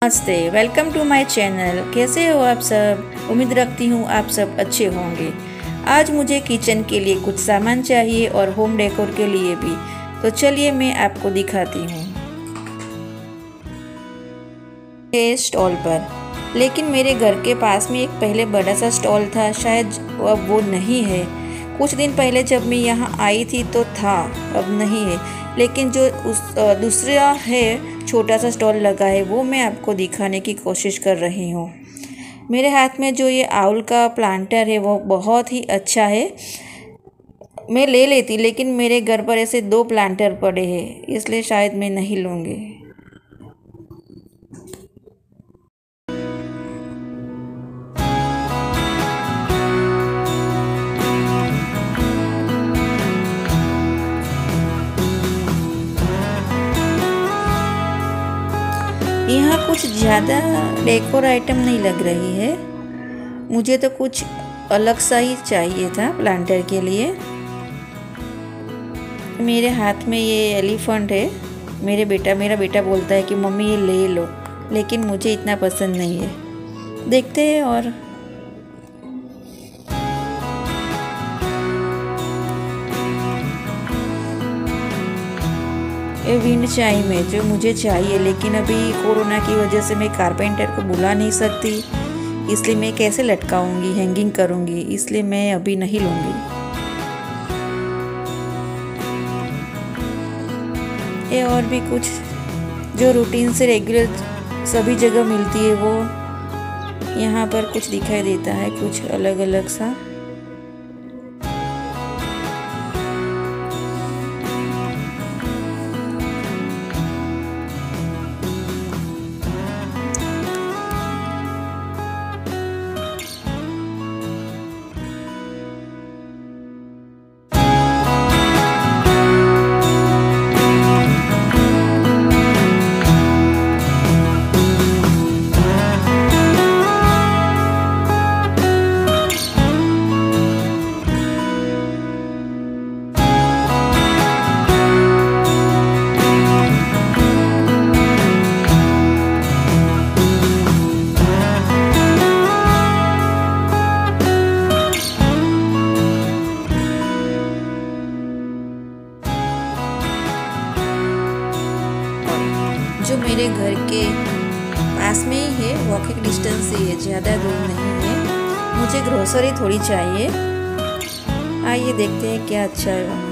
नमस्ते, welcome to my channel. कैसे हो आप सब? उम्मीद रखती हूँ आप सब अच्छे होंगे। आज मुझे किचन के लिए कुछ सामान चाहिए और होम डेकोर के लिए भी, तो चलिए मैं आपको दिखाती हूँ ये स्टॉल पर। लेकिन मेरे घर के पास में एक पहले बड़ा सा स्टॉल था, शायद अब वो नहीं है। कुछ दिन पहले जब मैं यहाँ आई थी तो था, अब नहीं है। लेकिन जो उस दूसरा है छोटा सा स्टॉल लगा है, वो मैं आपको दिखाने की कोशिश कर रही हूँ। मेरे हाथ में जो ये आउल का प्लांटर है वो बहुत ही अच्छा है। मैं ले लेती, लेकिन मेरे घर पर ऐसे 2 प्लांटर पड़े हैं, इसलिए शायद मैं नहीं लूँगी। यहाँ कुछ ज़्यादा डेकोर आइटम नहीं लग रही है। मुझे तो कुछ अलग सा ही चाहिए था प्लांटर के लिए। मेरे हाथ में ये एलिफेंट है। मेरा बेटा बोलता है कि मम्मी ये ले लो, लेकिन मुझे इतना पसंद नहीं है। देखते हैं। और ये विंड चाइम है जो मुझे चाहिए, लेकिन अभी कोरोना की वजह से मैं कारपेंटर को बुला नहीं सकती, इसलिए मैं कैसे लटकाऊंगी, हैंगिंग करूंगी, इसलिए मैं अभी नहीं लूँगी। ये और भी कुछ जो रूटीन से रेगुलर सभी जगह मिलती है वो यहाँ पर कुछ दिखाई देता है, कुछ अलग अलग सा। जो मेरे घर के पास में ही है, वॉकिंग डिस्टेंस ही है, ज़्यादा दूर नहीं है। मुझे ग्रोसरी थोड़ी चाहिए। आइए देखते हैं क्या अच्छा है वहाँ।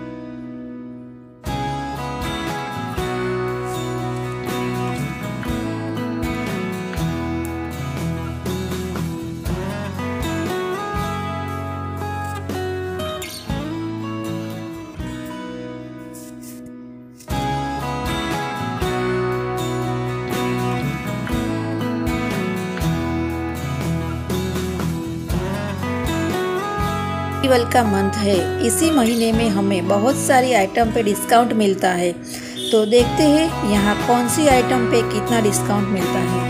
फेस्टिवल का मंथ है, इसी महीने में हमें बहुत सारी आइटम पे डिस्काउंट मिलता है, तो देखते हैं यहाँ कौन सी आइटम पे कितना डिस्काउंट मिलता है।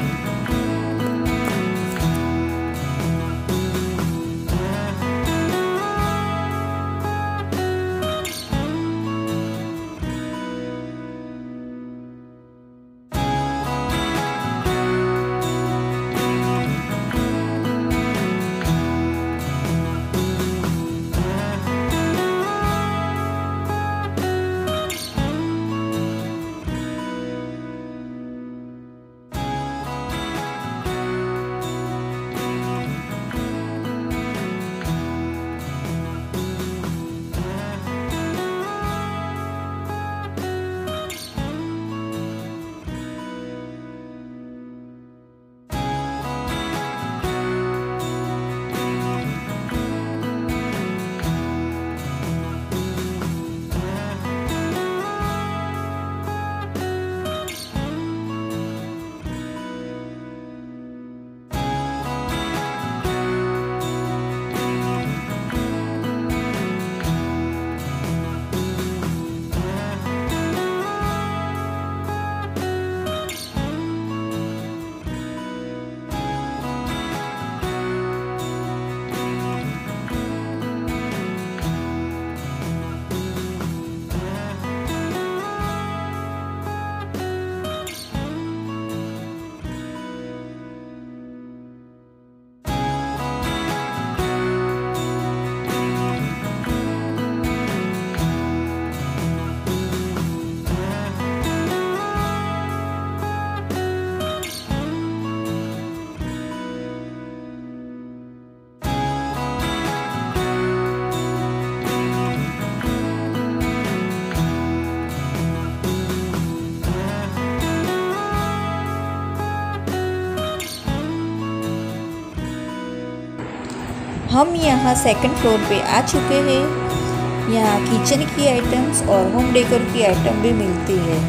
हम यहाँ सेकंड फ्लोर पे आ चुके हैं। यहाँ किचन की आइटम्स और होम डेकोर की आइटम भी मिलती है।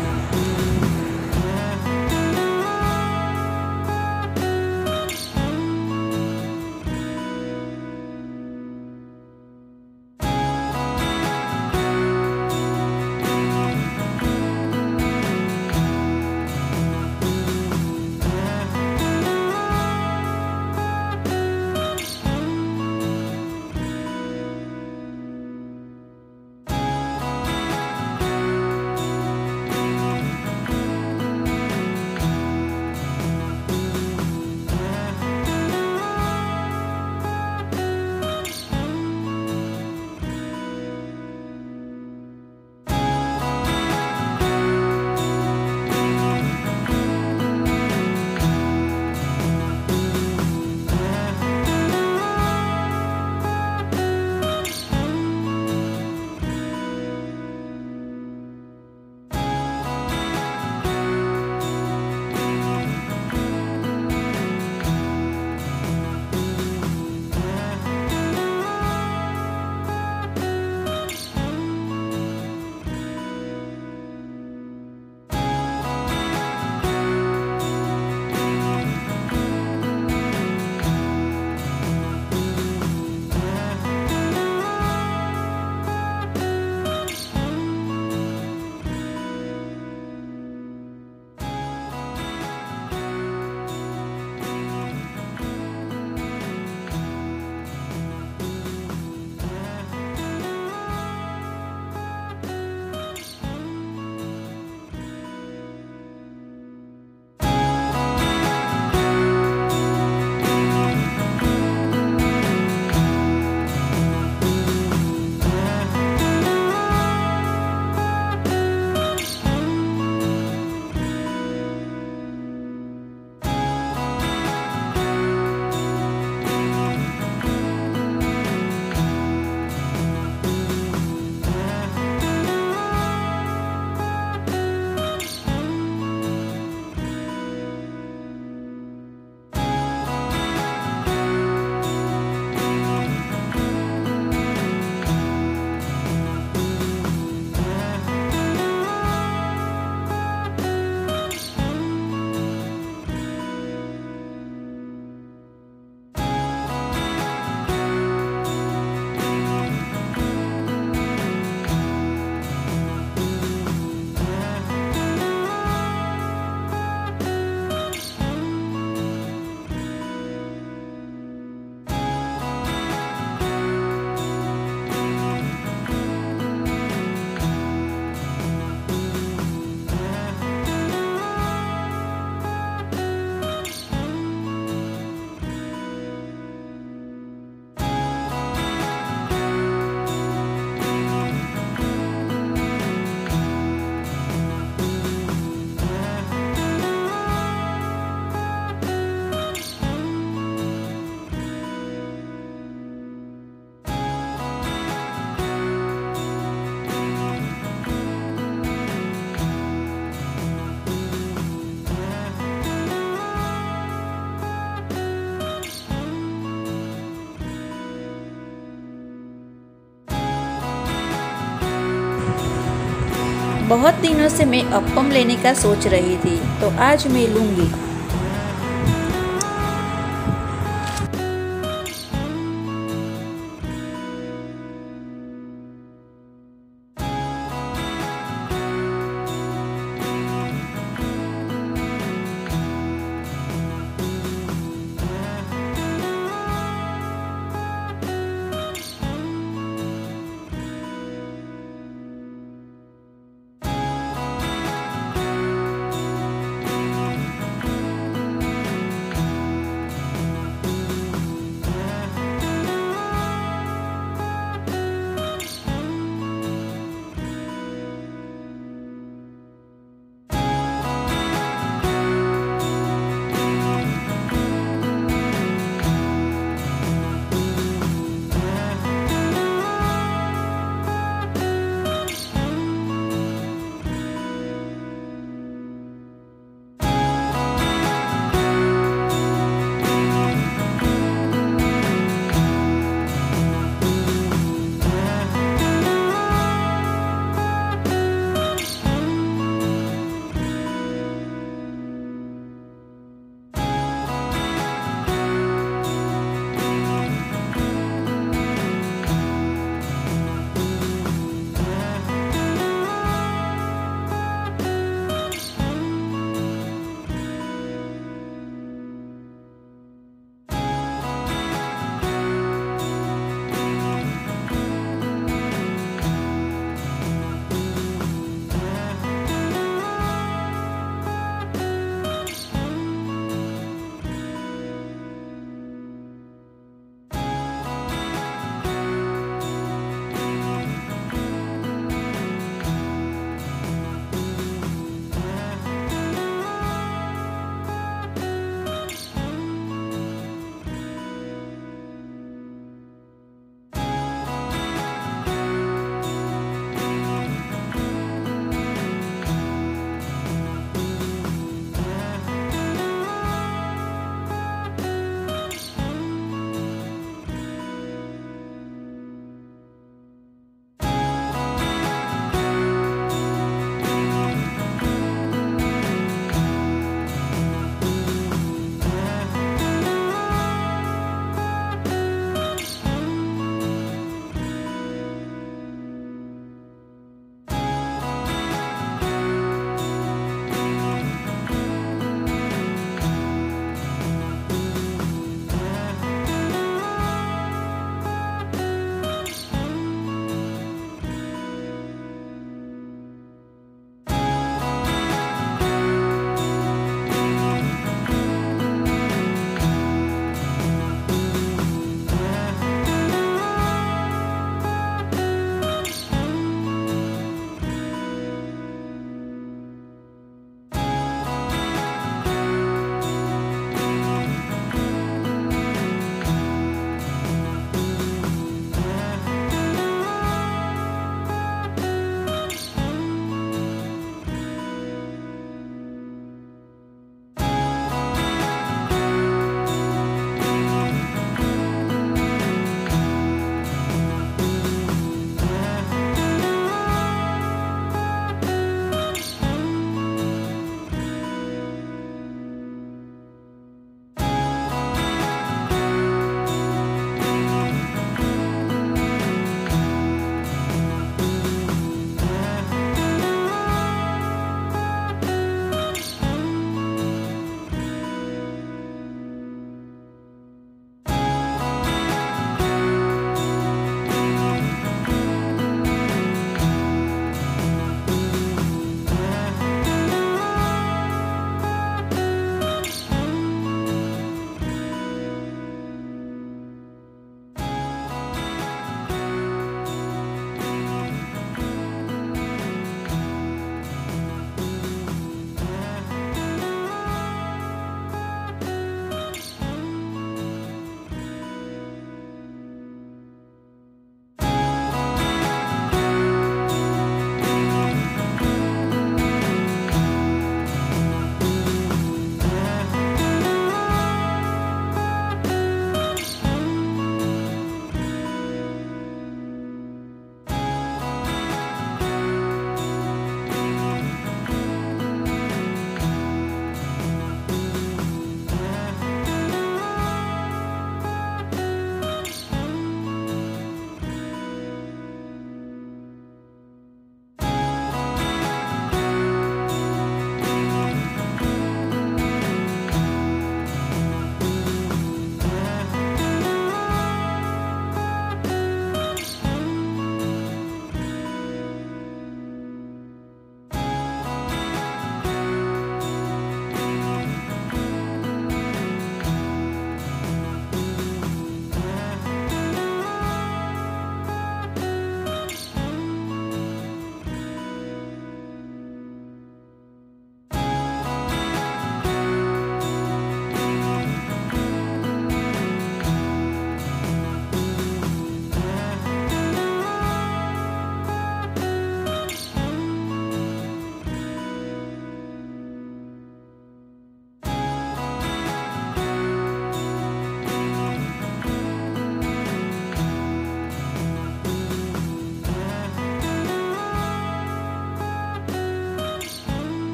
बहुत दिनों से मैं अप्पम लेने का सोच रही थी, तो आज मैं लूँगी।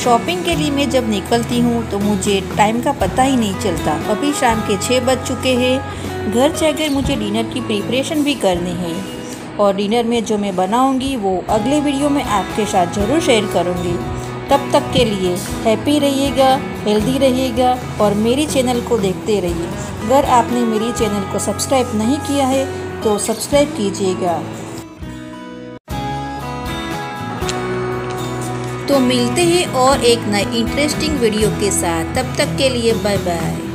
शॉपिंग के लिए मैं जब निकलती हूँ तो मुझे टाइम का पता ही नहीं चलता। अभी शाम के 6 बज चुके हैं। घर जाकर मुझे डिनर की प्रिपरेशन भी करनी है और डिनर में जो मैं बनाऊँगी वो अगले वीडियो में आपके साथ ज़रूर शेयर करूँगी। तब तक के लिए हैप्पी रहिएगा, हेल्दी रहिएगा और मेरी चैनल को देखते रहिए। अगर आपने मेरी चैनल को सब्सक्राइब नहीं किया है तो सब्सक्राइब कीजिएगा। तो मिलते हैं और एक नए इंटरेस्टिंग वीडियो के साथ। तब तक के लिए बाय बाय।